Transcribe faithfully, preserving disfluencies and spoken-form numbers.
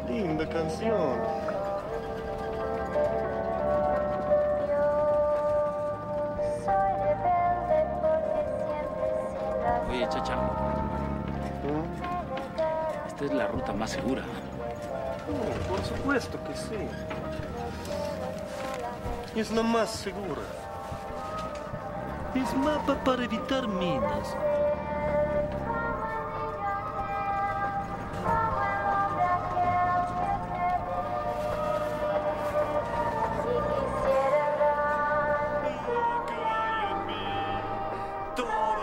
Linda canción. Oye, Chacha, ¿Mm? esta es la ruta más segura. Oh, por supuesto que sí. Es la más segura. Es mapa para evitar minas. Todo